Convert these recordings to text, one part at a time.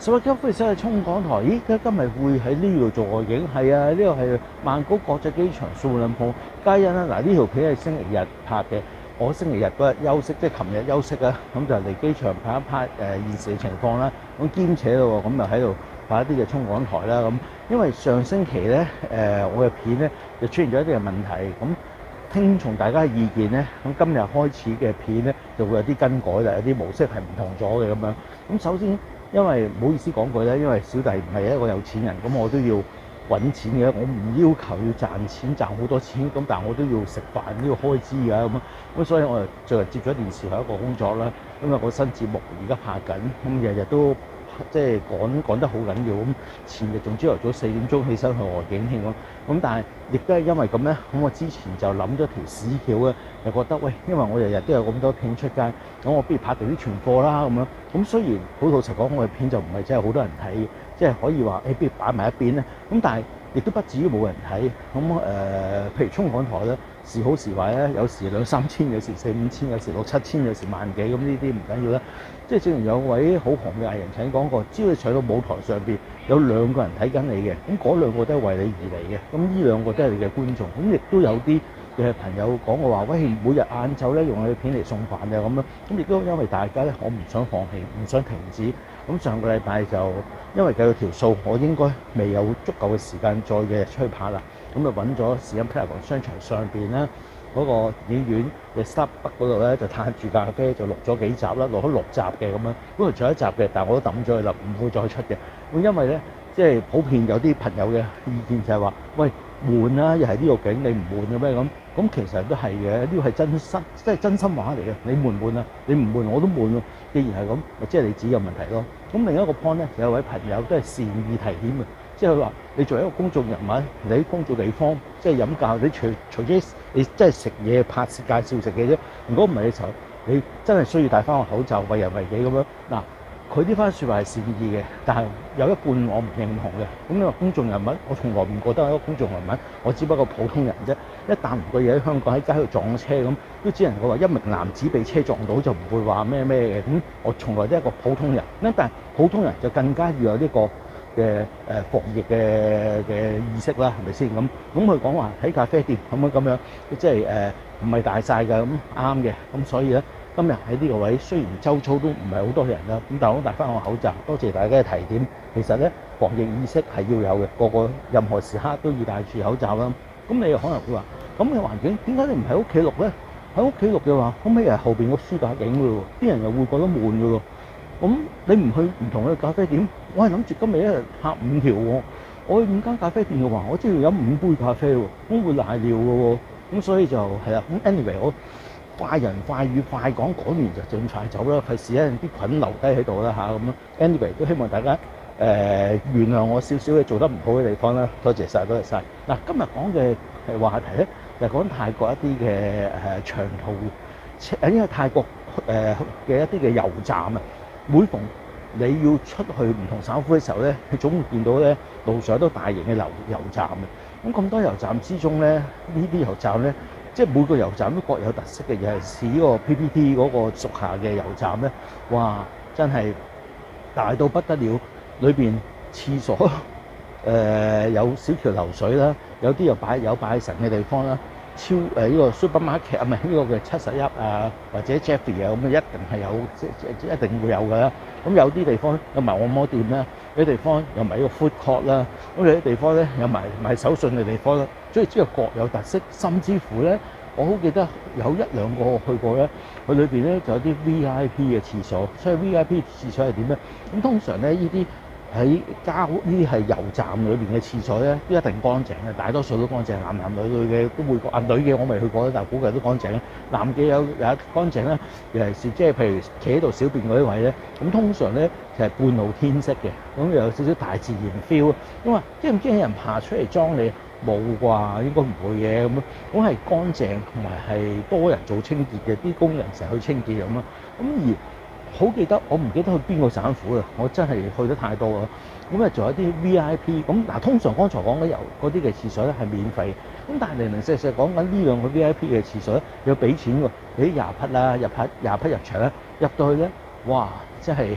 11級歡迎收睇衝港台。咦，今日會喺呢度做外景？係啊，呢度係曼谷國際機場素lun鋪皆因啦。嗱，呢條片係星期日拍嘅，我星期日嗰日休息，即係琴日休息啊，咁就嚟機場拍一拍現時嘅情況啦。咁兼且咯，咁就喺度拍一啲嘅衝港台啦。咁因為上星期咧我嘅片咧就出現咗一啲嘅問題，咁聽從大家嘅意見咧，咁今日開始嘅片咧就會有啲更改啦，有啲模式係唔同咗嘅咁樣。咁首先，因為唔好意思講句咧，因為小弟唔係一個有錢人，咁我都要揾錢嘅，我唔要求要賺錢賺好多錢，咁但係我都要食飯，都要開支㗎咁所以我就最近接咗電視台一個工作啦，因為個新節目而家拍緊，咁日日都即係趕得好緊要，咁前日仲朝頭早4點鐘起身去外景添咁但係亦都係因為咁咧，咁我之前就諗咗條屎橋咧，就覺得喂，因為我日日都有咁多片出街，咁我不如拍定啲存貨啦咁樣。咁雖然好老實講，我嘅片就唔係真係好多人睇嘅，即係可以話不如擺埋一邊咧。咁但係亦都不至於冇人睇。咁譬如衝港台咧，時好時壞咧，有時2、3千，有時4、5千，有時6、7千，有時萬幾，咁呢啲唔緊要啦。即係正如有位好紅嘅藝人曾經講過，只要你上到舞台上邊有2個人睇緊你嘅，咁嗰2個都係為你而嚟嘅，咁呢2個都係你嘅觀眾。咁亦都有啲嘅朋友講過話，喂，每日晏晝咧用你嘅片嚟送飯嘅咁樣，咁亦都因為大家咧，我唔想放棄，唔想停止。咁上個禮拜就因為計到條數，我應該未有足夠嘅時間再嘅出去拍啦，咁就揾咗時間 Paragon 商場上邊啦。嗰個影院嘅 Starbucks 嗰度咧就嘆住咖啡，就錄咗幾集啦，錄咗6集嘅咁樣。本來仲有1集嘅，但係我都抌咗佢啦，唔會再出嘅。咁因為咧，即係普遍有啲朋友嘅意見就係話，喂，悶啦，又係呢個景，你唔悶嘅咩咁？咁其實都係嘅，呢個係真心，即係真心話嚟嘅。你悶唔悶啊？你唔悶我都悶喎。既然係咁，咪即係你自己有問題咯。咁另一個 point 咧，有位朋友都係善意提點嘅。即係佢話：你作為一個公眾人物，你喺公眾地方即係飲教，你除咗你真係食嘢拍攝介紹食嘢啫。如果唔係嘅時候，你真係需要戴翻個口罩，為人為己咁樣。嗱，佢呢番説話係善意嘅，但係有一半我唔認同嘅。咁你話公眾人物，我從來唔覺得係一個公眾人物，我只不過普通人啫。一旦唔覺意喺香港喺街度撞車咁，都只能夠話一名男子被車撞到，就唔會話咩嘅。咁我從來都係一個普通人，但係普通人就更加要有呢個嘅防疫嘅意識啦，係咪先咁？咁佢講話喺咖啡店咁樣，即係唔係大晒㗎，咁啱嘅。咁所以咧，今日喺呢個位，雖然周遭都唔係好多人啦，咁但係我戴翻個口罩。多謝大家嘅提點。其實咧，防疫意識係要有嘅，個任何時刻都要戴住口罩啦。咁你又可能會話，咁嘅環境點解你唔喺屋企錄咧？喺屋企錄嘅話，咁咪係後邊個書架影㗎喎，啲人又會覺得悶㗎喎。咁你唔去唔同嘅咖啡店，我係諗住今日一日拍5條喎。我去5間咖啡店嘅話，我只要飲5杯咖啡喎，咁會賴尿嘅喎。咁所以就係啦。咁 anyway，我快人快語快講完就盡快走啦，費事咧啲菌留低喺度啦嚇咁樣。anyway 都希望大家原諒我少少嘅做得唔好嘅地方啦。多謝晒，多謝晒。嗱，今日講嘅話題咧就係講泰國一啲嘅長途因為泰國嘅一啲嘅油站啊。每逢你要出去唔同省府嘅時候咧，你總會見到咧路上都大型嘅油站嘅。咁多油站之中咧，呢啲油站咧，即係每個油站都各有特色嘅。尤其是呢個 PPT 嗰個屬下嘅油站咧，哇，真係大到不得了。裏邊廁所有小橋流水啦，有啲又拜神嘅地方啦。呢個 supermarket 啊，唔係呢個嘅71啊，或者 Jeffrey 啊，咁一定係有，一定會有㗎啦。咁有啲地方有埋按摩店啦，有啲地方有埋呢個 food court 啦，咁有啲地方咧有埋賣手信嘅地方啦。所以之後各有特色，甚至乎咧，我好記得有1、2個去過咧，佢裏邊咧就有啲 VIP 嘅廁所。所以 VIP 廁所係點咧？咁通常咧呢啲喺呢啲係油站裏邊嘅廁所咧，都一定乾淨嘅，大多數都乾淨，男女嘅都會過。女嘅我未去過，但係估計都乾淨。男嘅有乾淨啦，尤其是即係譬如企喺度小便嗰啲位咧，咁通常咧就係半露天式嘅，咁又有少少大自然 feel。因為驚唔驚有人爬出嚟裝你？冇啩，應該唔會嘅咁樣。咁係乾淨同埋係多人做清潔嘅，啲工人成日去清潔咁啊。咁而好記得，我唔記得去邊個省府啦，我真係去得太多啦。咁仲有啲 VIP， 咁嗱，通常剛才講嗰啲嘅廁所咧係免費，咁但係零零舍舍講緊呢2個 VIP 嘅廁所咧要俾錢喎，俾20匹啦，20匹入場咧，入到去咧，哇，真係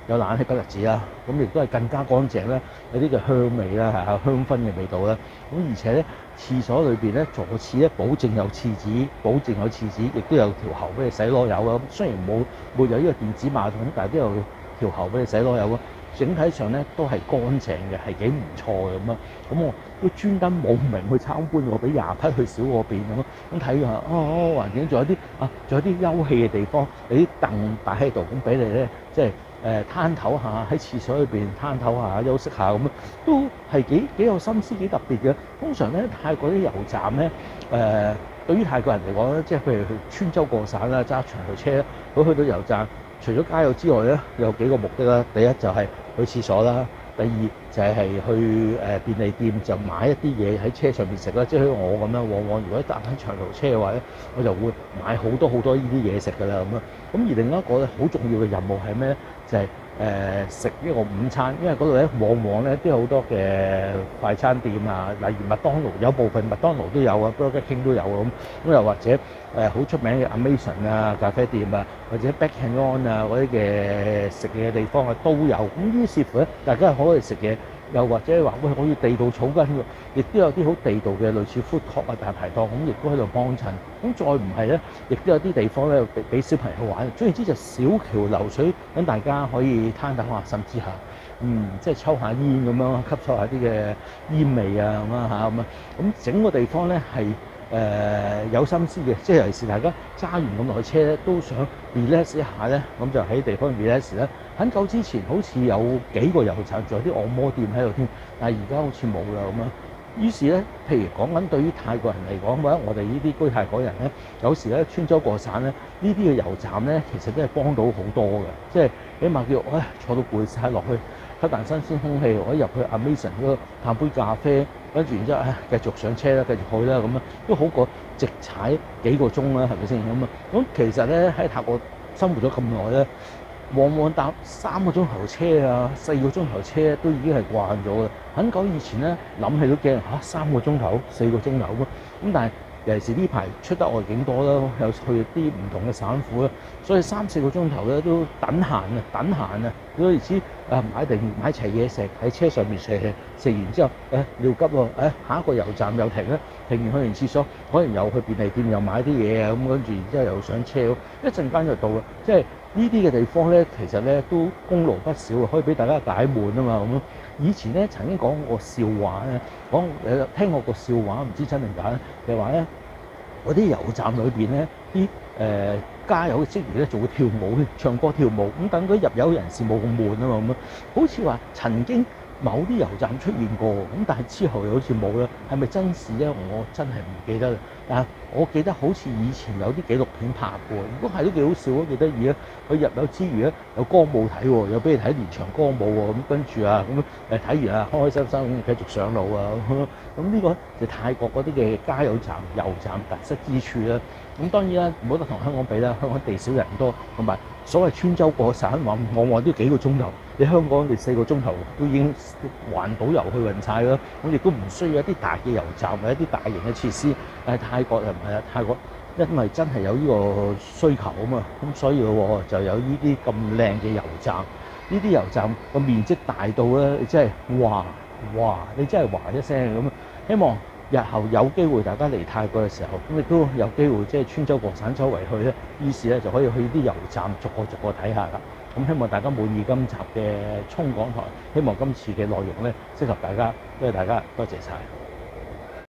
有冷氣不特止啦，咁亦都係更加乾淨啦，有啲嘅香味啦，香薰嘅味道啦。咁而且咧，廁所裏邊咧，坐廁咧，保證有廁紙，亦都有條喉俾你洗攞油啊。雖然沒有呢個電子馬桶，但係都有條喉俾你洗攞油啊。整體上咧都係乾淨嘅，係幾唔錯嘅咁啊。咁我都專登冇名去參觀喎，俾廿匹去少嗰邊咁睇下，環境仲有啲休憩嘅地方，有啲凳擺喺度，咁俾你咧，即係攤唞下喺廁所裏邊攤唞下休息下咁啊，都係幾有心思幾特別嘅。通常咧泰國啲油站咧對於泰國人嚟講咧，即係譬如去穿州過省啦，揸長途車，佢去到油站，除咗加油之外咧，有幾個目的啦。第一就係去廁所啦，第二就係去便利店就買一啲嘢喺車上面食啦。即係我咁樣，往往如果搭緊長途車嘅話咧，我就會買好多呢啲嘢食㗎啦咁啊。咁而另一個咧好重要嘅任務係咩咧？就係食呢個午餐，因為嗰度咧往往咧都有好多嘅快餐店啊，例如麥當勞，有部分麥當勞都有啊，Burger King 都有啊咁又或者好出名嘅 Amazon 啊咖啡店啊，或者 Back and On 啊嗰啲嘅食嘢嘅地方啊都有。咁於是乎咧，大家可以食嘢，又或者話喂，我要地道草根喎，亦都有啲好地道嘅類似 food court 啊大排檔，咁亦都喺度幫襯。咁再唔係咧，亦都有啲地方咧俾小朋友玩。總言之就小橋流水，等大家可以攤等下，甚至即係抽下煙咁樣，吸收下啲嘅煙味啊咁啊嚇咁啊。咁整個地方咧係有心思嘅，即係尤其是大家揸完咁耐車咧，都想 relax 一下咧，咁就喺地方 relax 咧。很久之前好似有幾個油站仲有啲按摩店喺度添，但係而家好似冇啦咁樣。於是咧，譬如講緊對於泰國人嚟講，或者我哋呢啲居泰國人咧，有時咧穿州過省咧，呢啲嘅油站咧，其實都係幫到好多嘅，即係起碼叫坐到攰晒落去吸啖新鮮空氣，可以入去 Amazon 嗰度嘆杯咖啡，跟住然之後繼續上車啦，繼續去啦咁樣，都好過直踩幾個鐘啦，係咪先咁啊？咁其實咧喺泰國生活咗咁耐咧，往往搭3個鐘頭車啊、4個鐘頭車都已經係慣咗啦。很久以前咧，諗起都驚3個鐘頭、4個鐘頭咁但係尤其是呢排出得外景多啦，有去啲唔同嘅省府啦，所以3、4個鐘頭咧都等閒啊！嗰意思買齊嘢食喺車上面食完之後，尿急喎，下一個油站又停啦，停完去完廁所，可能又去便利店又買啲嘢啊，咁跟住然之後又上車，一陣間就到啦。即係呢啲嘅地方咧，其實咧都功勞不少啊，可以俾大家解悶啊嘛咁咯。以前咧曾經講過笑話咧，聽過個笑話，唔知真定假咧，就話咧嗰啲油站裏邊咧啲加油嘅職員咧仲會跳舞唱歌跳舞，咁等嗰入油人士冇咁悶啊嘛咁啊，好似話曾經某啲油站出現過，咁但係之後又好似冇啦，係咪真事咧？我真係唔記得啦。但係我記得好似以前有啲紀錄片拍過，如果係都幾好笑啊，幾得意啊！佢入油之餘咧有歌舞睇喎，有俾你睇連場歌舞喎，咁跟住咁睇完開開心心咁繼續上路啊咁呢個就泰國嗰啲嘅加油站、油站特色之處啦。咁當然啦，冇得同香港比啦，香港地少人多，同埋所謂穿州過省往往都幾個鐘頭，你香港4個鐘頭都已經環島遊去勻晒啦。咁亦都唔需要一啲大嘅油站或者一啲大型嘅設施，但係泰國又唔係啊，泰國因為真係有呢個需求啊嘛，咁所以就有呢啲咁靚嘅油站。呢啲油站個面積大到咧，你真係哇！你真係嘩一聲咁。希望日後有機會大家嚟泰國嘅時候，咁亦都有機會即係穿州過省周圍去咧，於是咧就可以去啲油站逐個睇下啦。咁希望大家滿意今集嘅衝港台，希望今次嘅內容咧適合大家，多謝大家，多謝晒。